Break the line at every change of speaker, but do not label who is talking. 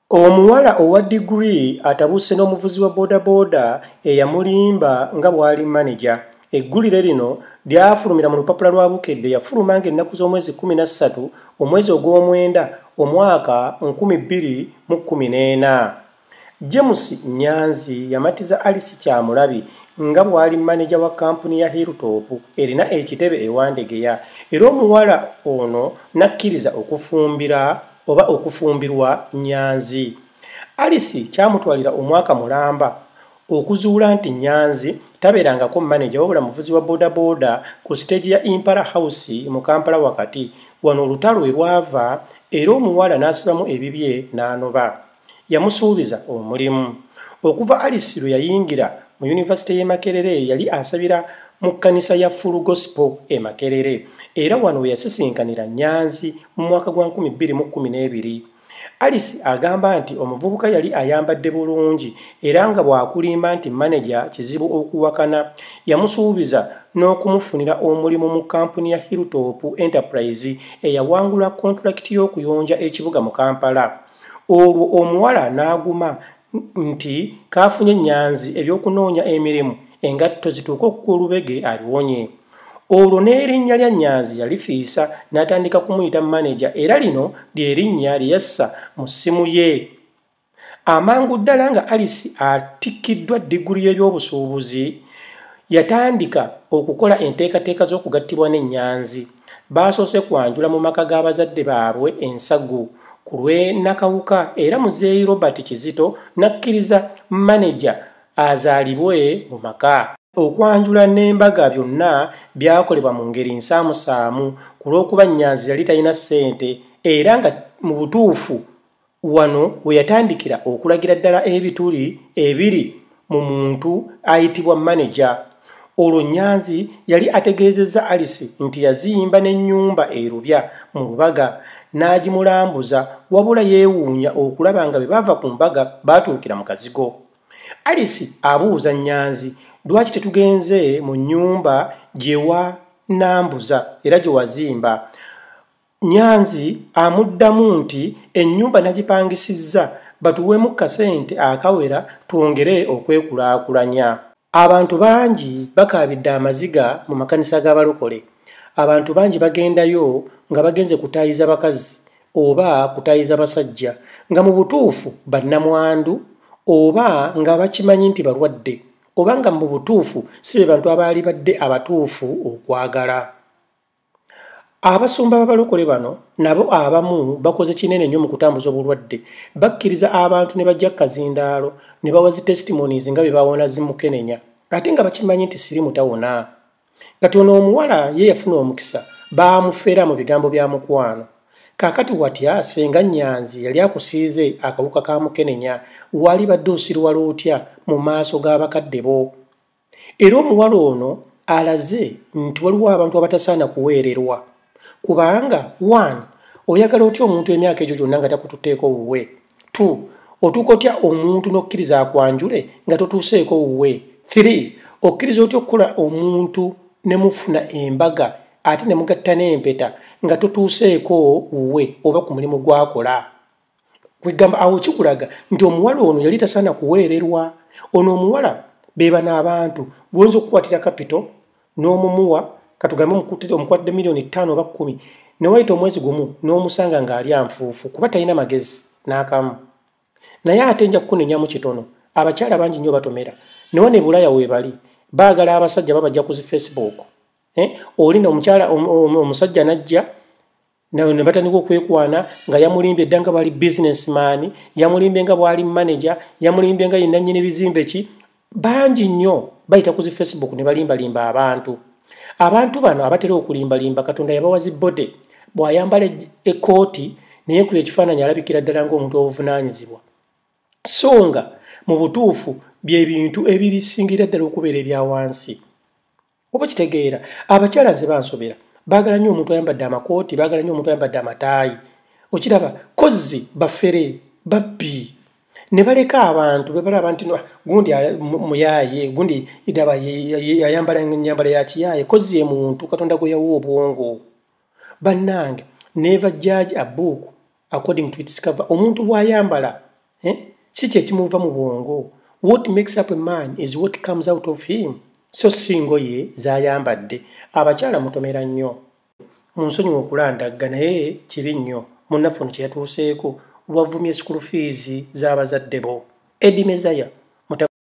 Omuwala owa degree atabuse n'omuvuzi wa boda boda eyamulimba nga bwali manager. Eggulire lino lyafulumira mu lupapula lwa Bukedde yafuluma ng'ennaku z'omwezi 13 omwezi ogw'omwenda omwaka 2014. James Nyanzi yamatiza Alice Kyamulabi nga bwali manager wa kampuni ya Hilltop erina ekitebe ewandegeya era omuwala ono nakkiriza okufumbirwa Nyanzi. Alice kyamutwalira omwaka mulamba okuzuula nti Nyanzi tabeerangako manager wabula muvuzi wa boda boda ku stage ya Impala House mu Kampala wakati. Wano olutalo we lwava era omuwala n'asibamu ebibye n'anoba. Yamusuubiza omulimu. Okuva Alice lwe yayingira mu University y'e Makerere yali asabira mu kkanisa ya Full Gospel e Makerere era wano we yasisinkanira Nyanzi mu mwaka gwa 2012. Alice agamba nti omuvubuka yali ayambadde bulungi era nga bw'akulimba nti manager kizibu okuwakana. Yamusuubiza n'okumufunira omulimu mu kampuni ya Hilltop Enterprise eyawangula contract y'okuyonja ekibuga mu Kampala. Olwo omuwala n'aguma nti kafunye Nyanzi ebyokunoonya emirimu engatto zituuka okukuba olubege abiwonye. Olwo n'erinnya lya Nyanzi yalifiisa n'atandika kumuyita manager era lino ly'erinnya lye yassa mu ssimu ye. Amangu ddala nga Alice atikkiddwa diguli y'ebyobusuubuzi yatandika okukola enteekateeka z'okugattibwa ne Nyanzi. Baasoose kwanjula mu maka g'abazadde baabwe ensagu ku lw'ennakawuka era muzeeyi Robert Kizito n'akkiriza manager azaalibwe mu maka. Okwanjula n'embaga byonna byakolebwa mu ngeri nsaamusaamu ku lw'okuba Nyanzi yali talina ssente era nga mu butuufu wano we yatandikira okulagira ddala ebituli ebiri mu muntu ayitibwa manager. Olwo Nyanzi yali ategeezezza Alice nti yazimba n'ennyumba erubya mu Lubaga n'agimulambuza wabula yeewuunya okulaba nga bwe bava ku mbaga baatuukira mu kazigo. Alice abuuza Nyanzi, lwaki tetugenze mu nnyumba gye wanambuza era gye wazimba? Nyanzi amuddamu nti ennyumba nagipangisizza batuweemu kasente akawera twongere okwekulaakulanya. Abantu bangi bakaabidde amaziga mu makanisa g'abalokole. Abantu bangi bagendayo nga bagenze kutaayiza bakazi oba kutaayiza basajja nga mu butuufu bannamwandu oba nga bakimanyi nti balwadde oba nga mu butuufu si be bantu abaali badde abatuufu okwagala. Abasumba b'abalokole bano nabo abamu bakoze kinene nnyo mu kutambuza obulwadde. Bakkiriza abantu ne bajja kazindaalo ne bawa zi testimonies nga bye bawona zimukenenya ate nga bakimanyi nti sirimu tawona. Kati ono omuwala ye yafuna omukisa baamufera mu bigambo bya mukwano. Kaakati watya senga Nyanzi yali akusiize akawuka ka mukenenya wali badde osirwa lwotya mu maaso g'abakadde bo. Era omuwala ono alaze nti waliwo abantu abatasaana kuweererwa kubanga 1 oyagala otya omuntu emyaka egyo gyonna nga takututeeko wuwe. 2 otuuka otya omuntu n'okkiriza akwanjule nga totuuseeko wuwe. 3 okkiriza otya okukola omuntu ne mufuna embaga ate ne mugatta n'empeta nga totuuseeko wuwe oba ku mulimu gwakola. Kwegamba awo kikulaga nti omuwala ono yali tasaana kuweererwa. Ono omuwala beeba n'abantu bw'oyinza okukwatira kapito n'omumuwa katugambe omukwatidde miliyoni 5 oba 10 ne wayita omwezi gumu n'omusanga ng'ali anfuufu kuba talina magezi n'akamu. Naye ate nja kukunenyamu kitono. Abakyala bangi nnyo batomera newa ne Bulaya weebali baagala abasajja babajja ku zi Facebook. Olinda omukyala omusajja najja ne batandika okwekwana nga yamulimbye edda nga bwali businessman, yamulimbye nga bwali manager, yamulimbye nga yenna nnyini bizimbe ki. Bangi nnyo bayita ku zi Facebook ne balimbalimba abantu. Abantu bano abatera okulimbalimba Katonda yabawa zi bode bw'ayambala ekkooti naye ku ekifaananyi alabikira ddala ng'omuntu obuvunaanyizibwa. So nga mu butuufu bye bintu ebirisingira ddala okubeera ebya wansi. Oba kitegeera abakyala nze bansobera baagala nnyo omuntu ayambadde amakooti, baagala nnyo omuntu ayambadde amataayi. Okiraba kozzi baffere babbi ne baleka abantu be balaba nti gundi muyaaye gundi EDDY yayambala ennyambala ya kiyaaye kozzi ye muntu Katonda gwe yawa obwongo. Bannange never judge a book according to its cover. Omuntu bw'ayambala Si kye kimuva mu bwongo. What makes up a man is what comes out of him. So singo ye zayambadde. Abakyala mutomera nnyo. Munsonyiwa okulandagga naye kibi nnyo. Munnaffe ono kye yatuuseeko wavumye school fees z'abazadde bo. EDDY MEZAYA.